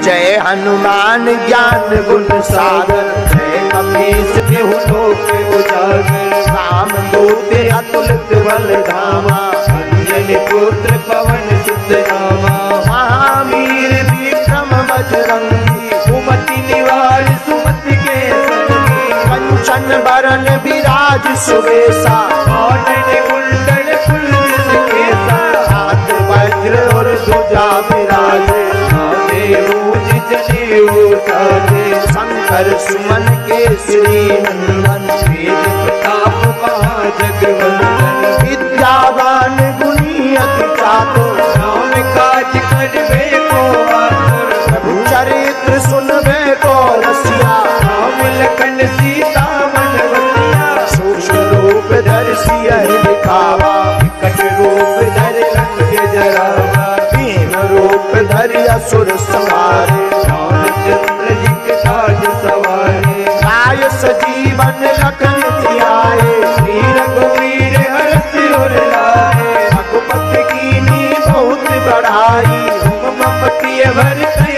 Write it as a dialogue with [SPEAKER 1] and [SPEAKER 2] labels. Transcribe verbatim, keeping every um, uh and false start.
[SPEAKER 1] जय हनुमान ज्ञान गुण सागर, जय कपीस तिहु लोक उजागर। राम दूत अतुलित बल धामा, अंजनी पुत्र पवन सुत नामा। महावीर विक्रम बजरंगी, सुमति निवार सुमति के संगी। कंचन बरन विराज सुबेसा, कानन कुंडल कुंडल केसा। हाथ वज्र और ध्वजा विराजे, शंकर सुमन केसरी नंदन। वेद प्रताप महाजगवंदन, विद्यावान गुणी अति चातुर। नाम काज करबे को आतुर, प्रभु चरित्र सुनबे को रसिया। राम लखन सीता मन बसिया, सूक्ष्म रूप धरि सियहि दिखावा। विकट रूप धरि लंक जरावा, दीन रूप धरि असुर संहारे। रामचंद्र जी के काज सवारे, काय सजीवन लखन जियाए। श्री रघुवीर हरष उर लाए, रघुपति कीन्ही बहुत बड़ाई। तुम मम प्रिय भरत